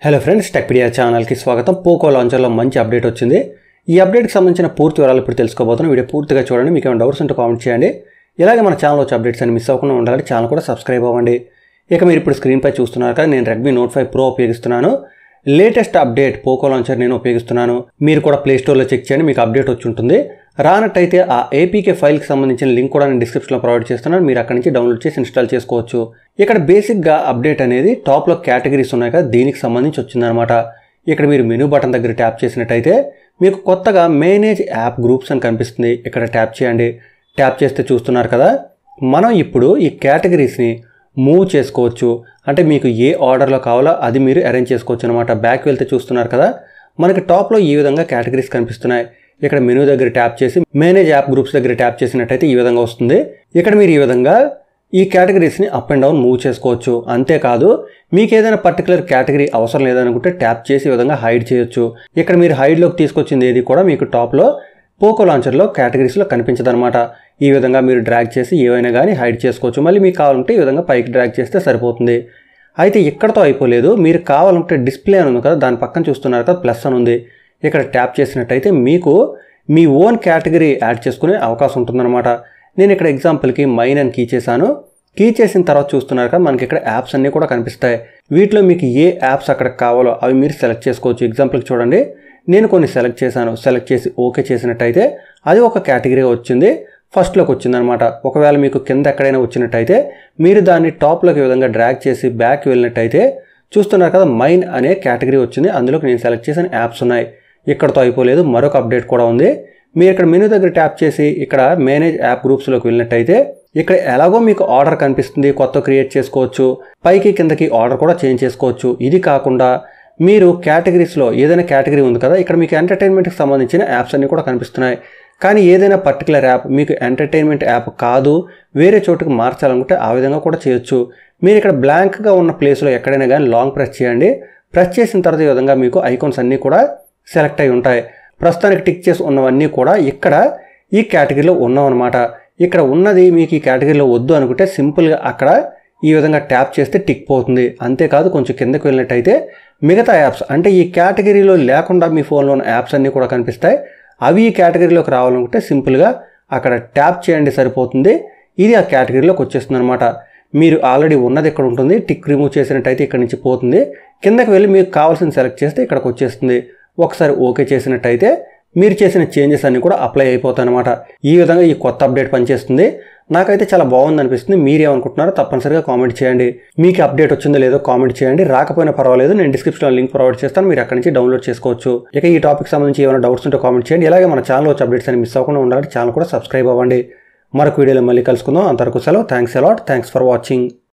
Hello friends, Techpedia ఛానల్కి స్వాగతం. Poco లాంచర్లో మంచి అప్డేట్ వచ్చింది. ఈ అప్డేట్కి సంబంధించిన పూర్తి వివరాలు ఇప్పుడు తెలుసుకోబోతున్నాం. వీడియో పూర్తిగా చూడండి. మీకు ఏమైనా డౌట్స్ ఉంటే కామెంట్ చేయండి. ఇలాగే మన ఛానల్ వచ్చే అప్డేట్స్ అని మిస్ అవ్వకుండా ఉండాలంటే ఛానల్ కూడా సబ్స్క్రైబ్ అవ్వండి. ఇక మీరు ఇప్పుడు స్క్రీన్పై చూస్తున్నారు కదా, నేను రెడ్మీ నోట్ 5 Pro ఉపయోగిస్తున్నాను. లేటెస్ట్ అప్డేట్ పోకో లాంచర్ నేను ఉపయోగిస్తున్నాను. మీరు కూడా ప్లేస్టోర్లో చెక్ చేయండి, మీకు అప్డేట్ వచ్చి ఉంటుంది. రానట్టయితే ఆ ఏపీకే ఫైల్కి సంబంధించిన లింక్ కూడా నేను డిస్క్రిప్షన్లో ప్రొవైడ్ చేస్తున్నాను. మీరు అక్కడి నుంచి డౌన్లోడ్ చేసి ఇన్స్టాల్ చేసుకోవచ్చు. ఇక్కడ బేసిక్గా అప్డేట్ అనేది టాప్లో కేటగిరీస్ ఉన్నాయి కదా, దీనికి సంబంధించి వచ్చిందనమాట. ఇక్కడ మీరు మెనూ బటన్ దగ్గర ట్యాప్ చేసినట్టయితే మీకు కొత్తగా మేనేజ్ యాప్ గ్రూప్స్ అని కనిపిస్తుంది. ఇక్కడ ట్యాప్ చేయండి. ట్యాప్ చేస్తే చూస్తున్నారు కదా, మనం ఇప్పుడు ఈ కేటగిరీస్ని మూవ్ చేసుకోవచ్చు. అంటే మీకు ఏ ఆర్డర్లో కావాలో అది మీరు అరేంజ్ చేసుకోవచ్చు అనమాట. బ్యాక్ వెళ్తే చూస్తున్నారు కదా, మనకి టాప్లో ఈ విధంగా కేటగిరీస్ కనిపిస్తున్నాయి. ఇక్కడ మెనూ దగ్గర ట్యాప్ చేసి మేనేజ్ యాప్ గ్రూప్స్ దగ్గర ట్యాప్ చేసినట్టయితే ఈ విధంగా వస్తుంది. ఇక్కడ మీరు ఈ విధంగా ఈ కేటగిరీస్ని అప్ అండ్ డౌన్ మూవ్ చేసుకోవచ్చు. అంతేకాదు, మీకు ఏదైనా పర్టికులర్ కేటగిరీ అవసరం లేదనుకుంటే ట్యాప్ చేసి ఈ విధంగా హైడ్ చేయొచ్చు. ఇక్కడ మీరు హైడ్లోకి తీసుకొచ్చింది ఏది కూడా మీకు టాప్లో పోకో లాంచర్లో కేటగిరీస్లో కనిపించదనమాట. ఈ విధంగా మీరు డ్రాగ్ చేసి ఏవైనా కానీ హైడ్ చేసుకోవచ్చు. మళ్ళీ మీకు కావాలంటే ఈ విధంగా పైకి డ్రాగ్ చేస్తే సరిపోతుంది. అయితే ఇక్కడతో అయిపోలేదు. మీరు కావాలంటే డిస్ప్లే అని ఉంది కదా, దాని పక్కన చూస్తున్నారు కదా ప్లస్ అని ఉంది. ఇక్కడ ట్యాప్ చేసినట్టయితే మీకు మీ ఓన్ కేటగిరీ యాడ్ చేసుకునే అవకాశం ఉంటుందన్నమాట. నేను ఇక్కడ ఎగ్జాంపుల్కి మైన్ అని కీ చేశాను. కీ చేసిన తర్వాత చూస్తున్నారు కదా, మనకి ఇక్కడ యాప్స్ అన్నీ కూడా కనిపిస్తాయి. వీటిలో మీకు ఏ యాప్స్ అక్కడ కావాలో అవి మీరు సెలెక్ట్ చేసుకోవచ్చు. ఎగ్జాంపుల్కి చూడండి, నేను కొన్ని సెలెక్ట్ చేశాను. సెలెక్ట్ చేసి ఓకే చేసినట్టయితే అది ఒక కేటగిరీ వచ్చింది, ఫస్ట్లోకి వచ్చిందనమాట. ఒకవేళ మీకు కింద ఎక్కడైనా వచ్చినట్టయితే మీరు దాన్ని టాప్లోకి ఈ విధంగా డ్రాగ్ చేసి బ్యాక్ వెళ్ళినట్టయితే చూస్తున్నారు కదా, మైన్ అనే కేటగిరీ వచ్చింది. అందులోకి నేను సెలెక్ట్ చేసిన యాప్స్ ఉన్నాయి. ఇక్కడతో అయిపోలేదు, మరొక అప్డేట్ కూడా ఉంది. మీరు ఇక్కడ మెనూ దగ్గర ట్యాప్ చేసి ఇక్కడ మేనేజ్ యాప్ గ్రూప్స్లోకి వెళ్ళినట్టయితే ఇక్కడ ఎలాగో మీకు ఆర్డర్ కనిపిస్తుంది, కొత్త క్రియేట్ చేసుకోవచ్చు. పైకి కిందకి ఆర్డర్ కూడా చేంజ్ చేసుకోవచ్చు. ఇది కాకుండా మీరు కేటగిరీస్లో ఏదైనా కేటగిరీ ఉంది కదా, ఇక్కడ మీకు ఎంటర్టైన్మెంట్కి సంబంధించిన యాప్స్ అన్నీ కూడా కనిపిస్తున్నాయి. కానీ ఏదైనా పర్టికులర్ యాప్ మీకు ఎంటర్టైన్మెంట్ యాప్ కాదు, వేరే చోటుకి మార్చాలనుకుంటే ఆ విధంగా కూడా చేయొచ్చు. మీరు ఇక్కడ బ్లాంక్గా ఉన్న ప్లేస్లో ఎక్కడైనా కానీ లాంగ్ ప్రెస్ చేయండి. ప్రెస్ చేసిన తర్వాత ఈ విధంగా మీకు ఐకాన్స్ అన్నీ కూడా సెలెక్ట్ అయి ఉంటాయి. ప్రస్తుతానికి టిక్ చేసి ఉన్నవన్నీ కూడా ఇక్కడ ఈ కేటగిరీలో ఉన్నామన్నమాట. ఇక్కడ ఉన్నది మీకు ఈ కేటగిరీలో వద్దు అనుకుంటే సింపుల్గా అక్కడ ఈ విధంగా ట్యాప్ చేస్తే టిక్ పోతుంది. అంతేకాదు, కొంచెం కిందకు వెళ్ళినట్టయితే మిగతా యాప్స్ అంటే ఈ కేటగిరీలో లేకుండా మీ ఫోన్లో ఉన్న యాప్స్ అన్నీ కూడా కనిపిస్తాయి. అవి ఈ కేటగిరీలోకి రావాలనుకుంటే సింపుల్గా అక్కడ ట్యాప్ చేయండి, సరిపోతుంది. ఇది ఆ కేటగిరీలోకి వచ్చేస్తుంది అనమాట. మీరు ఆల్రెడీ ఉన్నది ఇక్కడ ఉంటుంది. టిక్ రిమూవ్ చేసినట్టయితే ఇక్కడ నుంచి పోతుంది. కిందకి వెళ్ళి మీకు కావాల్సిన సెలెక్ట్ చేస్తే ఇక్కడికి వచ్చేస్తుంది. ఒకసారి ఓకే చేసినట్టయితే మీరు చేసిన చేంజెస్ అన్నీ కూడా అప్లై అయిపోతాయి అనమాట. ఈ విధంగా ఈ కొత్త అప్డేట్ పనిచేస్తుంది. నాకైతే చాలా బాగుంది అనిపిస్తుంది. మీరేమనుకుంటున్నారో తప్పనిసరిగా కామెంట్ చేయండి. మీకు అప్డేట్ వచ్చిందో లేదో కామెంట్ చేయండి. రాకపోయినా పర్వాలేదు, నేను డిస్క్రిప్షన్లో లింక్ ప్రొవైడ్ చేస్తాను, మీరు అక్కడి నుంచి డౌన్లోడ్ చేసుకోవచ్చు. ఇక ఈ టాపిక్ సంబంధించి ఏమైనా డౌట్స్ ఉంటే కామెంట్ చేయండి. ఇలాగే మన ఛానల్ వచ్చే అప్డేట్స్ అని మిస్ అవ్వకుండా ఉండాలంటే ఛానల్ కూడా సబ్స్క్రైబ్ అవ్వండి. మరొక వీడియోలో మళ్ళీ కలుసుకుందాం. అంతవరకు సెలవు. Thanks a lot. Thanks for watching.